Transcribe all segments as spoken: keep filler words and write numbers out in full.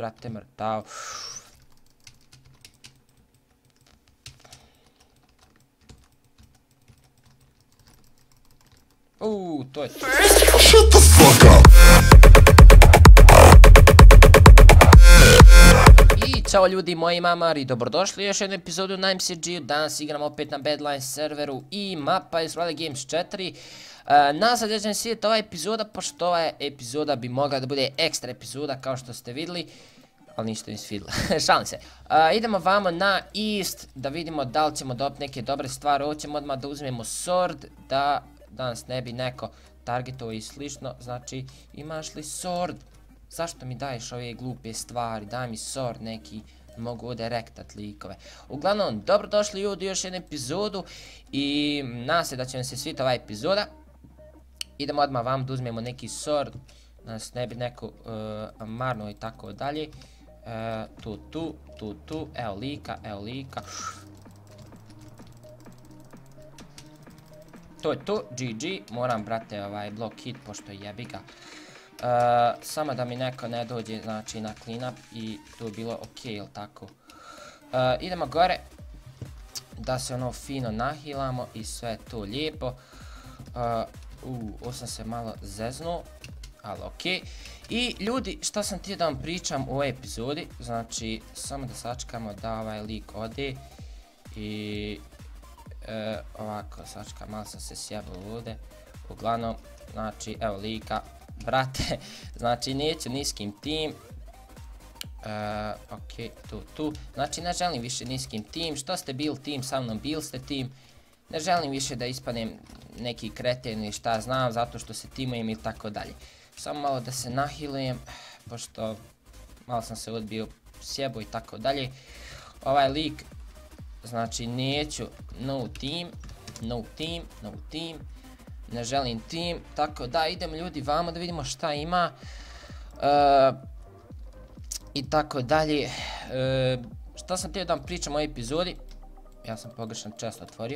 brate, mrtav. Uuu, to je to. Shut the fuck up! I čao ljudi, moji mamari, dobrodošli u još jednu epizodu na M C G-u. Danas igram opet na Badlands serveru i mapa je Survival Games četiri. Nazad ćemo svidjeti ova epizoda, pošto ova epizoda bi mogla da bude ekstra epizoda kao što ste vidjeli. Ali ništa nisi vidjeli, šalim se. Idemo vamo na East da vidimo da li ćemo dobiti neke dobre stvari. Ovo ćemo odmah da uzmemo sword, da danas ne bi neko targetovao i slično. Znači, imaš li sword? Zašto mi daješ ove glupe stvari? Daj mi sword neki, mogu ovdje rektat likove. Uglavnom, dobrodošli ljudi u još jednu epizodu i nadam se da će vam se svidjeti ova epizoda. Idemo odmah vam da uzmemo neki sword, da nas ne bi neko uh, marno i tako dalje. Uh, tu, tu, tu, tu, evo lika, evo lika. To je to, G G, moram brate ovaj block hit pošto jebi ga. Uh, samo da mi neko ne dođe znači na clean up i to je bilo ok, jel tako. Uh, idemo gore da se ono fino nahilamo i sve to lijepo. Uh, uh, ovo sam se malo zeznuo, ali ok. I ljudi, šta sam htio da vam pričam u ovoj epizodi, znači samo da sačekamo da ovaj lik ode i uh, ovako sačekam, malo sam se sjebao ovdje. Uglavnom, znači evo lika. Brate, znači neću niskim tim. Uh, ok, tu, tu. Znači ne želim više niskim tim. Što ste bili tim, sa mnom bili ste tim. Ne želim više da ispadnem neki kreten ili šta znam, zato što se timujem i tako dalje. Samo malo da se nahilujem, pošto malo sam se odbio sjebo i tako dalje. Ovaj lik, znači neću no team, no team, no team. Ne želim tim, tako da idemo ljudi vamo da vidimo šta ima uh, i tako dalje. Uh, šta sam htio da vam pričam o ovoj epizodi, ja sam pogrešan često otvorio.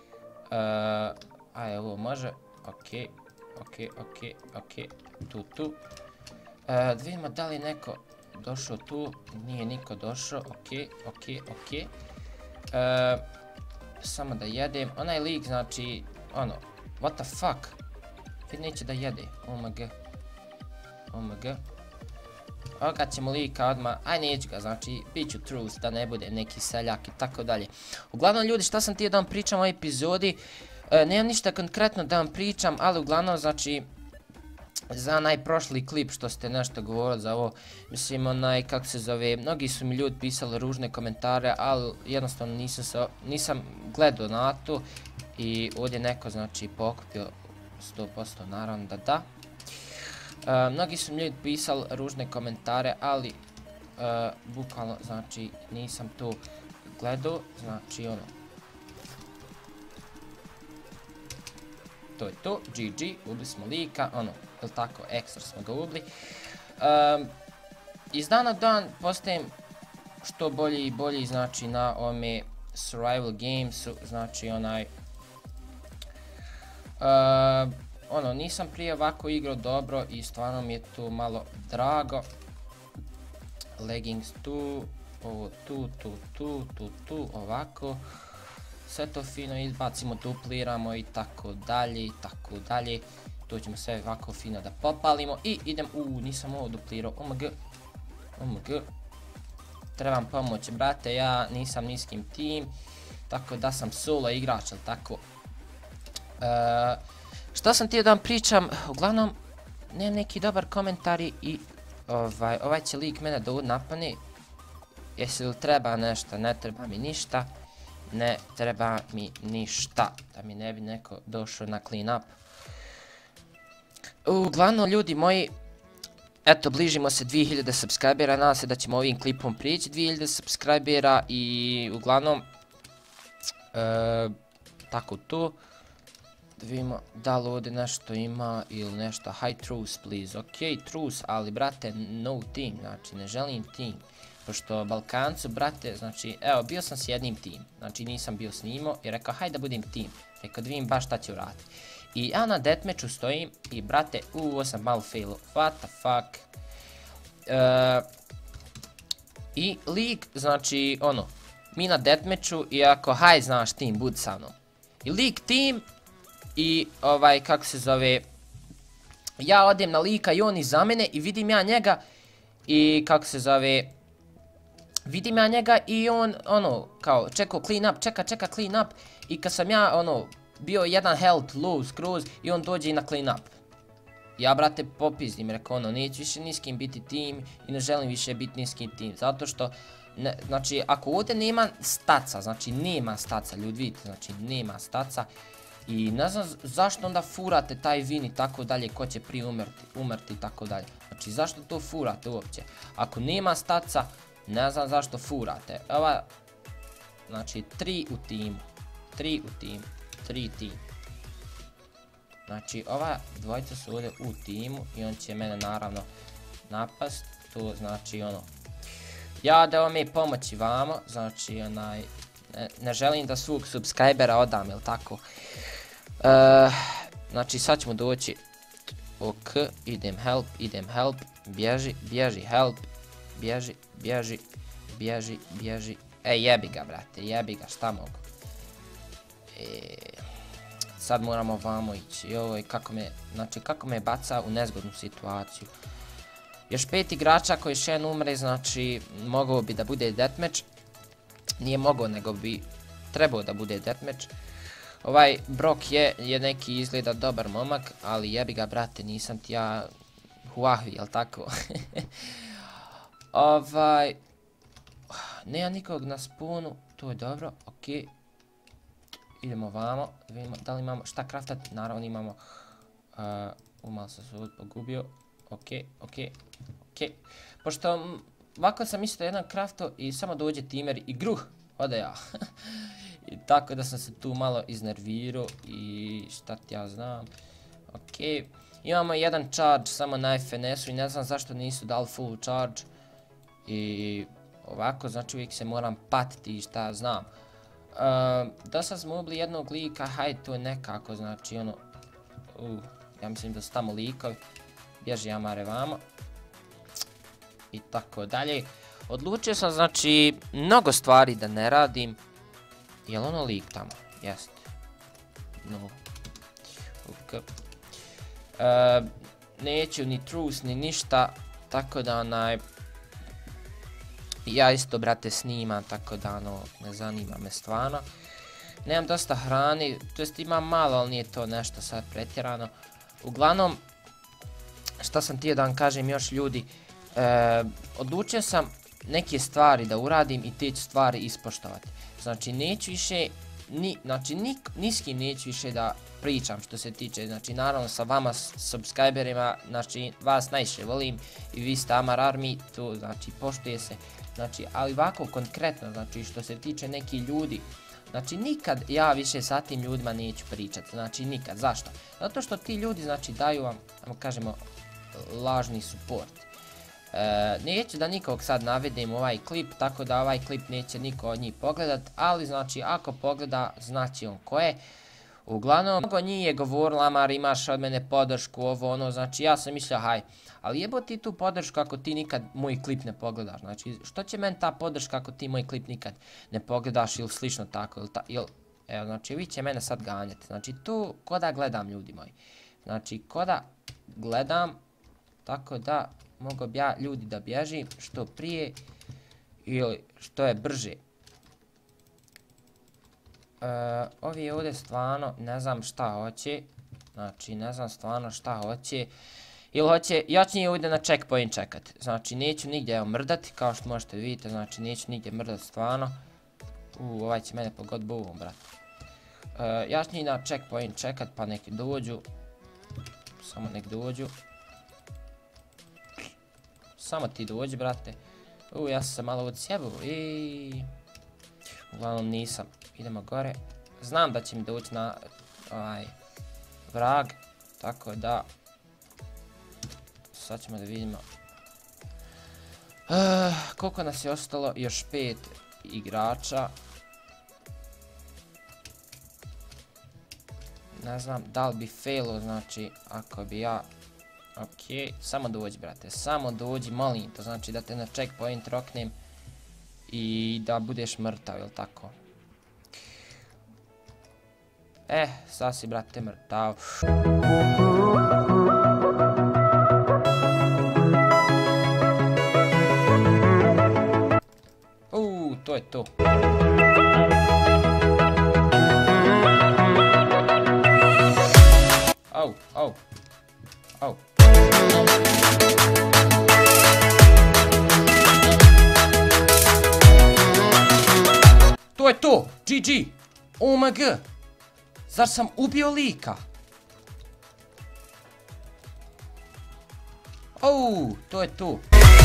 Uh, Ajde, ovo može, ok, ok, ok, ok, tu, tu. Uh, da vidimo da li neko došao tu, nije niko došao, ok, ok, ok. Uh, samo da jedem, onaj lik znači, ono, what the fuck? Vid neće da jede. Omg. Omg. Ovoga ćemo lika odmah. Aj neću ga, znači bit ću truth da ne bude neki seljak i tako dalje. Uglavnom ljudi, šta sam htio da vam pričam o ovoj epizodi? E, nemam ništa konkretno da vam pričam, ali uglavnom znači za najprošli klip što ste nešto govorili za ovo, mislim onaj, kako se zove, mnogi su mi ljudi pisali ružne komentare, ali jednostavno nisam, se, nisam gledao na to. I ovdje neko znači pokupio sto posto, naravno da da. Uh, mnogi su mi ljudi pisali ružne komentare, ali uh, bukvalno znači nisam to gledao, znači ono. To je to, G G, ubili smo lika, ono, ili tako, ekstra smo ga ubili. Um, iz dana u dan postajem što bolji i bolji, znači na ovome Survival Gamesu, znači onaj Uh, ono, nisam prije ovako igrao dobro i stvarno mi je to malo drago. Leggings tu, ovo tu, tu, tu, tu, tu, ovako. Sve to fino izbacimo, dupliramo i tako dalje i tako dalje. To ćemo sve ovako fino da popalimo i idem, uuu, nisam ovo duplirao, omg, omg. Trebam pomoć, brate, ja nisam niskim tim, tako da sam solo igrač, ali tako. Uh, šta sam htio da vam pričam, uglavnom nemam neki dobar komentari i ovaj, ovaj će lik mene da napane. Jesi li treba nešto, ne treba mi ništa, ne treba mi ništa, da mi ne bi neko došao na clean up. Uglavnom ljudi moji, eto bližimo se dvije hiljade subscribera, nadam se da ćemo ovim klipom prijeći dvije hiljade subscribera i uglavnom uh, tako to. Da vidimo da li ovdje nešto ima ili nešto. High truth please, ok truth, ali brate no team, znači ne želim team. Pošto Balkancu brate, znači evo bio sam s jednim team, znači nisam bio s njimo i rekao hajde da budem team. Rekao da vidim baš šta će uraditi. I ja na deathmatchu stojim i brate, uuu, ovo sam malo failo, what the fuck. Uh, I lik, znači, ono, mi na deathmatchu i ako, haj, znaš tim, budi sa mnom. I lik tim i, ovaj, kako se zove, ja odem na lika i on iza mene i vidim ja njega i, kako se zove, vidim ja njega i on, ono, kao, čekao clean up, čeka, čeka clean up i kad sam ja, ono, bio jedan health low skroz i on dođe i na clean up. Ja, brate, popizdim, rekao, ono, neću više ni s kim biti tim i ne želim više biti ni s kim tim, zato što, ne, znači, ako ovdje nema staca, znači, nema staca, ljudi vidite, znači, nema staca i ne znam zašto onda furate taj win i tako dalje, ko će prije umrti, umrti i tako dalje, znači, zašto to furate uopće, ako nema staca, ne znam zašto furate, ova, znači, tri u timu, tri u timu, tri tim. Znači, ova dvojica su ovdje u timu i on će mene naravno napast, to znači ono, ja da vam je pomoći vamo, znači onaj, ne, ne želim da svog subscribera odam, jel tako? Uh, znači, sad ćemo doći, ok, idem help, idem help, bježi, bježi help, bježi, bježi, bježi, bježi, ej jebi ga brate, jebi ga, šta mogu? E, sad moramo vamo ići, joj, kako me, znači kako me baca u nezgodnu situaciju. Još pet igrača koji še jedan umre, znači mogao bi da bude deathmatch. Nije mogao, nego bi trebao da bude deathmatch. Ovaj Brok je, je neki izgleda dobar momak, ali jebi ga brate, nisam ti ja Huahvi, jel tako? Ovaj, nema nikog na spawnu, to je dobro, okej. Okay. Idemo vamo, vidimo da li imamo šta kraftati, naravno imamo, uh, umalo sam se ovdje pogubio, okej, okej, okej. Pošto ovako sam isto jedan krafto i samo dođe timer i gruh, ode ja. I tako da sam se tu malo iznervirao i šta ti ja znam, okej. Imamo jedan charge samo na F N S-u i ne znam zašto nisu dali full charge. I ovako, znači uvijek se moram patiti i šta znam. Uh, da sad smo ubili jednog lika, hajde to je nekako, znači ono, uh, ja mislim da su tamo likovi, bježi Amare vamo, i tako dalje. Odlučio sam, znači, mnogo stvari da ne radim, jel ono lik tamo? Jest. No. Okay. Uh, neću ni truce ni ništa, tako da onaj, ja isto, brate, snimam, tako da, ono, ne zanima me stvarno. Nemam dosta hrani, to jest imam malo, ali nije to nešto sad pretjerano. Uglavnom, šta sam htio da vam kažem još ljudi, e, odlučio sam neke stvari da uradim i te ću stvari ispoštovati. Znači, neću više, ni, znači, ni, ni s kim neću više da pričam što se tiče, znači, naravno sa vama, subscriberima, znači, vas najviše volim i vi ste Amar Army, to, znači, poštuje se. Znači, ali ovako konkretno, znači, što se tiče nekih ljudi, znači, nikad ja više sa tim ljudima neću pričati, znači, nikad. Zašto? Zato što ti ljudi, znači, daju vam, kažemo, lažni support. E, neću da nikog sad navedem u ovaj klip, tako da ovaj klip neće niko od njih pogledat, ali, znači, ako pogleda, znači on ko je. Uglavnom, mnogo njih je govorila, Amar, imaš od mene podršku, ovo, ono, znači, ja sam mislio, haj, ali jebo ti tu podršku ako ti nikad moj klip ne pogledaš, znači, što će meni ta podrška ako ti moj klip nikad ne pogledaš ili slično tako, ili, ta, ili evo, znači, vi će mene sad ganjati, znači, tu, ko da gledam, ljudi moji, znači, ko da gledam, tako da, mogu bi ja, ljudi, da bježim što prije, ili što je brže. Uh, ovi ovdje stvarno ne znam šta hoće, znači ne znam stvarno šta hoće, ili hoće, ja ću njih ovdje na checkpoint čekati, znači neću nigdje mrdati, kao što možete vidjeti, znači neću nigdje mrdati stvarno. Uuu, ovaj će mene pogod bovom, brate. Uh, ja ću njih na checkpoint čekat, pa nek dođu, samo nek dođu. Samo ti dođi, brate. Uuu, ja sam se malo odsjebao, iiii. Uglavnom nisam. Idemo gore. Znam da će mi doći na ovaj vrag. Tako da. Sad ćemo da vidimo. Uh, koliko nas je ostalo? Još pet igrača. Ne znam da li bi failo, znači ako bi ja. Ok, samo dođi brate, samo dođi, molim to, znači da te na checkpoint roknem. i da budeš mrtav, jel tako? Eh, sad si, brate, mrtav. Uuu, to je to. Au, au, au. To je to, G G, O M G, zar sam ubio lika? Au, to je to.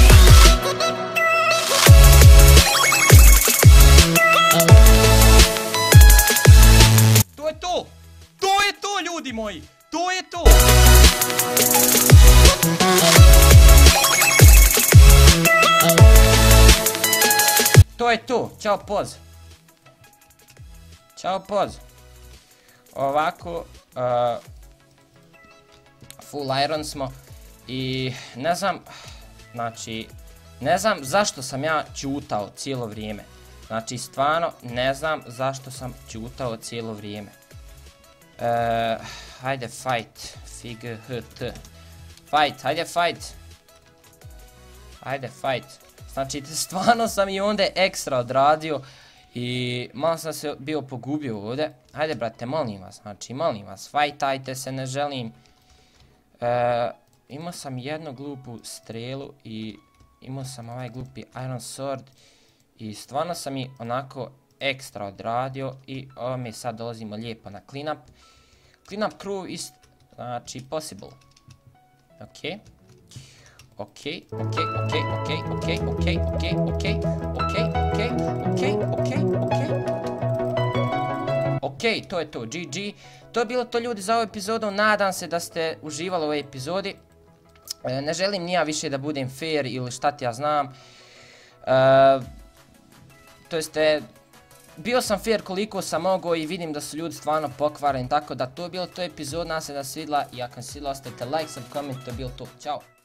To je to, to je to, ljudi moji, to je to. To je to, čao poz. Ćao poz. Ovako, uh, full iron smo i ne znam, znači, ne znam zašto sam ja ćutao cijelo vrijeme. Znači, stvarno ne znam zašto sam ćutao cijelo vrijeme. Uh, hajde fight, fig h t. Fight, hajde fight. Hajde fight. Znači, stvarno sam i onda ekstra odradio. I malo sam se bio pogubio ovdje. Hajde, brate, molim vas, znači, molim vas, fajtajte se, ne želim. E, imao sam jednu glupu strelu i imao sam ovaj glupi iron sword. I stvarno sam i onako ekstra odradio i ovo mi sad dolazimo lijepo na cleanup. Cleanup crew is, znači, possible. Ok. Ok, ok, ok, ok, ok, ok, ok, ok, ok, ok, ok, ok, ok. Ok, to je to, G G. To je bilo to, ljudi, za ovu epizodu. Nadam se da ste uživali u ovoj epizodi. E, ne želim ni ja više da budem fair ili šta ti ja znam. E, to jeste, bio sam fair koliko sam mogao i vidim da su ljudi stvarno pokvareni. Tako da to je bilo to epizod. Nadam se da se vidjela i ako se vidjela, ostavite like, sub, comment, to je bilo to. Ćao.